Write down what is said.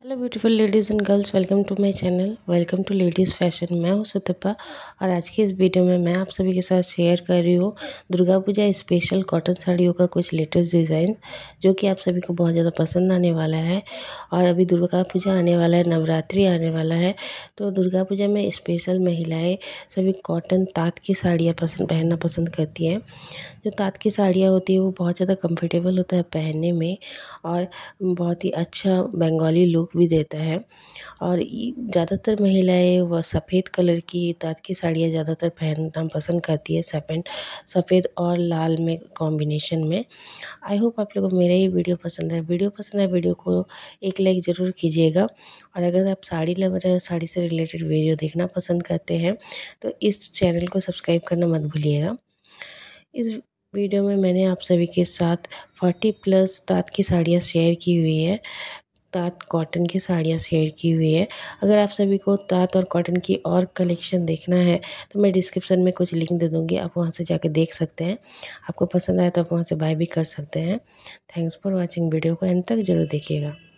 Hello beautiful ladies and girls, welcome to my channel, welcome to ladies fashion. मैं हूँ सुतपा और आज की इस वीडियो में मैं आप सभी के साथ शेयर कर रही हूँ दुर्गा पूजा स्पेशल कॉटन साड़ियों का कुछ लेटेस्ट डिज़ाइन जो कि आप सभी को बहुत ज़्यादा पसंद आने वाला है। और अभी दुर्गा पूजा आने वाला है, नवरात्रि आने वाला है, तो दुर्गा पूजा में स्पेशल महिलाएँ सभी कॉटन ताँत की साड़ियाँ पहनना पसंद करती हैं। जो ताँत की साड़ियाँ होती है वो बहुत ज़्यादा कंफर्टेबल होता है पहनने में और बहुत ही अच्छा बंगाली लुक भी देता है। और ज़्यादातर महिलाएं वह सफ़ेद कलर की ताँत की साड़ियाँ ज़्यादातर पहनना पसंद करती है, सफ़ेद और लाल में कॉम्बिनेशन में। आई होप आप लोगों को मेरा ये वीडियो पसंद है। वीडियो को एक लाइक ज़रूर कीजिएगा। और अगर आप साड़ी लवर है, साड़ी से रिलेटेड वीडियो देखना पसंद करते हैं तो इस चैनल को सब्सक्राइब करना मत भूलिएगा। इस वीडियो में मैंने आप सभी के साथ 40+ ताँत की साड़ियाँ शेयर की हुई है, ताँत कॉटन की साड़ियाँ शेयर की हुई है। अगर आप सभी को ताँत और कॉटन की और कलेक्शन देखना है तो मैं डिस्क्रिप्शन में कुछ लिंक दे दूँगी, आप वहाँ से जाके देख सकते हैं। आपको पसंद आए तो आप वहाँ से बाय भी कर सकते हैं। Thanks for watching. वीडियो को एंड तक ज़रूर देखिएगा।